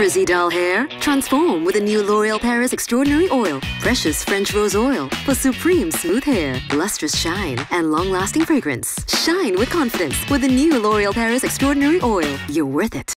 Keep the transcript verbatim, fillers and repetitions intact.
Frizzy dull hair? Transform with the new L'Oreal Paris Extraordinary Oil. Precious French Rose Oil for supreme smooth hair, lustrous shine, and long-lasting fragrance. Shine with confidence with the new L'Oreal Paris Extraordinary Oil. You're worth it.